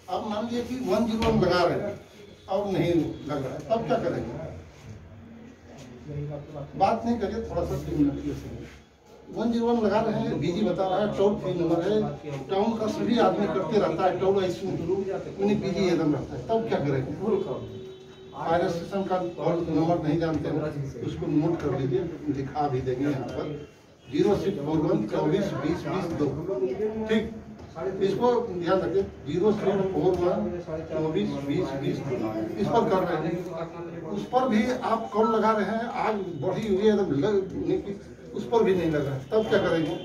अब मान लीजिए कि 101 लगा रहे हैं और नहीं लग रहा है, तब क्या करेंगे? बात नहीं करिए, थोड़ा सा 3 मिनट के लिए 101 लगा रहे हैं, बिजी बता रहा है, टोल फ्री नंबर है, टाउन का सभी आदमी करते रहता है, टोल ऐसी बिजी एकदम रहता है, तब क्या करेंगे? फायर स्टेशन का कॉल नंबर नहीं जानते हैं, उसको नोट कर लीजिए, लिखा भी देंगे यहाँ पर 0641 24 20 20 2। ठीक, इसको ध्यान रखिए 0641 24 20 20 2। इस पर कर रहे हैं, उस पर भी आप कॉल लगा रहे हैं, आग बढ़ी हुई है एकदम, उस पर भी नहीं लगा, तब क्या करेंगे?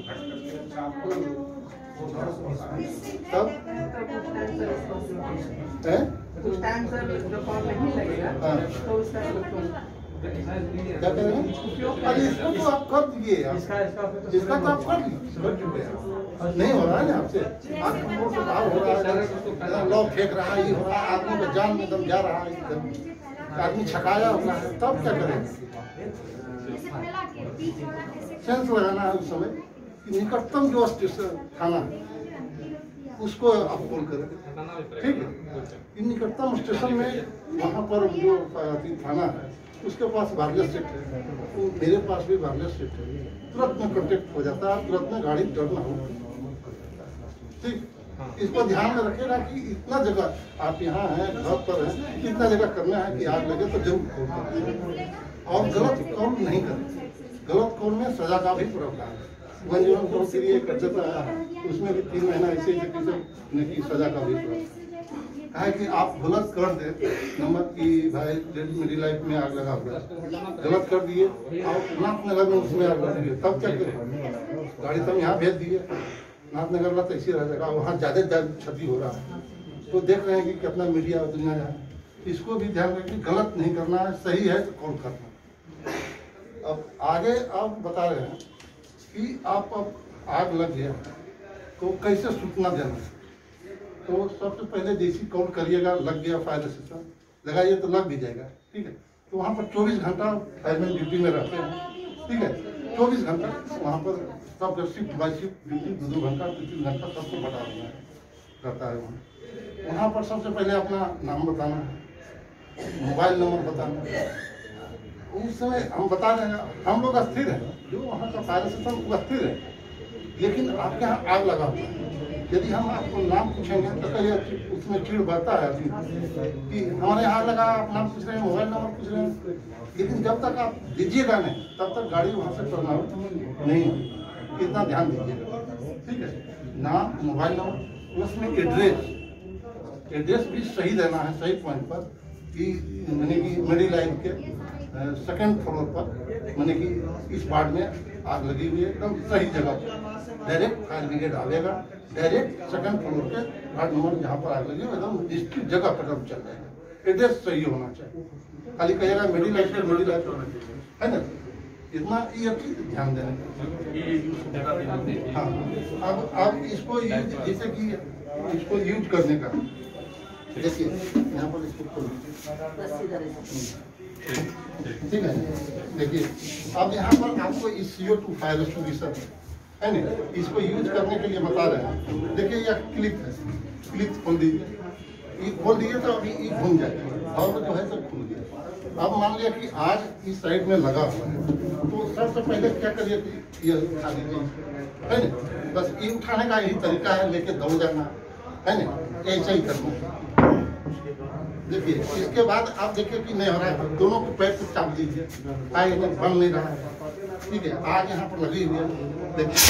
तब कुछ टाइम सर जब कॉल नहीं लगेगा तो उसका क्या करेंगे? अरे इसको तो आप कर दिए, इसका तो आप कर चुके हैं, नहीं हो रहा है ना आपसे, आपका मोड़ से बाहर हो रहा है, लॉक फेंक रहा है, ये हो रहा है, आदमी का जान में दम जा रहा है, एकदम आदमी छकाया हुआ है, तब क्या करेंगे? सेंस लगाना है उस समय कि निकटतम जो स्टेशन थाना है उसको आप कॉल करें। ठीक है, निकटतम स्टेशन में वहाँ पर जो थाना है उसके पास वायरलेस सेट है, तो मेरे पास भी वायरलेस सेट है, तुरंत में कॉन्टेक्ट हो जाता है, तुरंत में गाड़ी टर्न हो। ठीक, इस पर ध्यान में रखेगा कि इतना जगह आप यहाँ हैं, घर पर हैं, इतना जगह करना है कि आग लगे तो जरूर कॉल करें और गलत कॉल नहीं करें। गलत कॉल में सजा का भी प्रावधान है, 101 कॉल के लिए एक है, उसमें भी 3 महीना ऐसे की सजा का भी प्रावधान है कि आप गलत कर दे नंबर की भाई मेरी लाइफ में आग लगा हुआ, गलत कर दिए और नाथनगर में उसमें आग लग दिए, तब क्या करें? गाड़ी तो यहाँ भेज दिए, नाथनगर में तो ऐसी रह जाएगा, वहाँ ज्यादा क्षति हो रहा है, तो देख रहे हैं कि कितना मीडिया दुनिया है, इसको भी ध्यान रखें, गलत नहीं करना है, सही है तो कॉल करना। अब आगे आप बता रहे हैं कि आप अब आग लग गया तो कैसे सूचना देना है, तो सबसे पहले जैसी कॉल करिएगा, लग गया फायर स्टेशन लगाइए तो लग भी जाएगा। ठीक है, तो वहाँ पर 24 घंटा फायरमैन ड्यूटी में रहते हैं। ठीक है, 24 घंटा वहाँ पर सब शिफ्ट बाई शिफ्ट ड्यूटी 2-2 घंटा 3-3 घंटा सबको बता देना रहता है। वहाँ पर सबसे पहले अपना नाम बताना है, मोबाइल नंबर बताना है। उस समय हम बता रहे हैं, हम लोग अस्थिर हैं, जो वहाँ का फायर स्टेशन वो अस्थिर है, लेकिन आपके यहाँ आग लगा हुआ है। यदि हम आपको नाम पूछेंगे तो कहीं उसमें चिड़ बढ़ता है कि हमारे यहाँ लगा, आप नाम पूछ रहे हैं, मोबाइल नंबर पूछ रहे हैं, लेकिन जब तक आप दीजिएगा नहीं तब तक गाड़ी वहाँ से टर्न आउट नहीं होगी, इतना ध्यान दीजिएगा। ठीक है, नाम, मोबाइल नंबर, उसमें एड्रेस भी सही देना है, सही पॉइंट पर, कि मैंने कि मेरी लाइफ के 2nd फ्लोर पर, मैंने कि इस वार्ड में आग लगी हुई है, एकदम सही जगह पर डायरेक्ट फायर ब्रिगेड आवेगा, डायरेक्ट 2nd फ्लोर के वार्ड नंबर जहाँ पर आग लगी है एकदम निश्चित जगह पर चल जाएगा। एड्रेस सही होना चाहिए, खाली कहिएगा मेरी लाइफ है ना, इतना ये ध्यान देना। हाँ, अब इसको यूज, जैसे कि इसको यूज करने का, देखिए यहाँ पर इसको ठीक है, देखिए अब यहाँ पर आपको इस CO2 फायर एक्सटिंग्विशर है ना, इसको यूज करने के लिए बता रहे हैं। देखिए यह क्लिप है, क्लिप खोल दीजिए, ये खोल दिए तो अभी ये घूम जाएगा, और जो है तो खुल गया। अब मान लिया कि आज इस साइड में लगा हुआ है, तो सबसे पहले क्या करिए कि ये उठा दीजिए, है ना, बस ये उठाने का यही तरीका है, लेके दौड़ जाना है ना, ऐसा ही करना। देखिए इसके बाद आप देखिए कि नहीं हो रहा है, दोनों को पैर को चाप दीजिए, आगे बन नहीं रहा है। ठीक है, आग यहाँ पर लगी हुई है, देखिए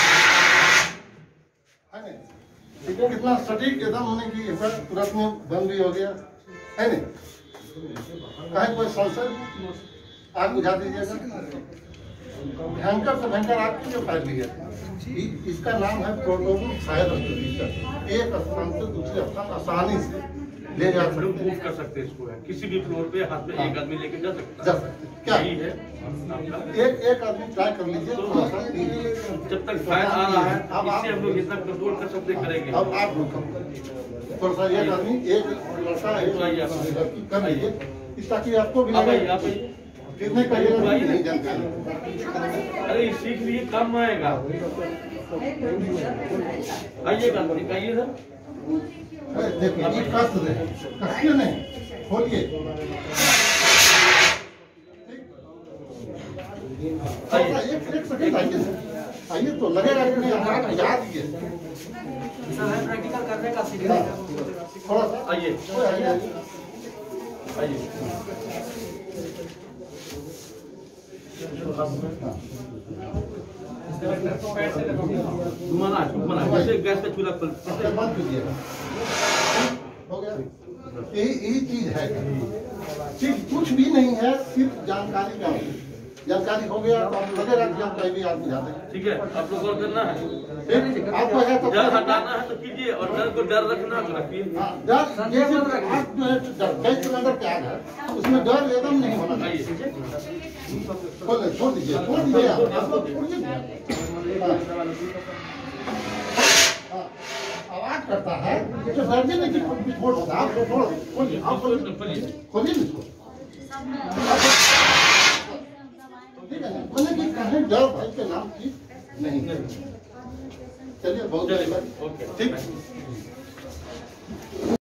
कितना सटीक एकदम होने की तुरंत में बंद भी हो गया है ना। कहीं कोई संशय, आग बुझा दीजिएगा। भयंकर से भयंकर आग की जो फायर ब्रिगेड, इसका नाम है पोर्टेबल फायर एक्सटिंग्विशर। एक स्थान से दूसरे स्थान आसानी से ले जा सकते, मूव कर सकते हैं इसको, है किसी भी फ्लोर पे हाथ में एक आदमी लेके जा सकते हैं। क्या यही है, एक आदमी ट्राई कर लीजिए, जब तक फायर आ रहा है अब इससे हम लोग जितना कंट्रोल कर सकते करेंगे। अब आप थोड़ा सा एक आदमी एक लड़की कर लीजिए, ताकि आपको भी कितने नहीं जानकारी। अरे सीख लिए कम आएगा। आइएगा, आइए सर। देखिए ये कस रहे, कसिए नहीं, खोलिए। एक सेकंड आइए, आइए तो लगेगा कि नहीं हमारा याद ही है। प्रैक्टिकल करने का सीखने का थोड़ा सा आइए आइए आइए। घुमाना जैसे गैस का चूल्हा पर बंद कीजिएगा। हो गया, यही चीज है। ठीक, कुछ भी नहीं है, सिर्फ जानकारी का। जानकारी हो गया तो आप लगेगा कि हम कहीं भी आदमी जाते हैं। ठीक है, आप लोग और करना है। आपको है तो डर हटाना है तो कीजिए, और डर को डर रखना है तो रखिए। हाँ, डर जैसे आप जो है गैस सिलेंडर के आग है, उसमें डर एकदम नहीं होना चाहिए। छोड़ दीजिए, छोड़ दीजिए, आप लोग छोड़िए। आवाज करता है तो डरने नहीं कि विस्फोट होता है। आप खोलिए, आप खोलिए इसको। ठीक है, बोले कि कहीं डर भाई के नाम की नहीं। चलिए बहुत ठीक।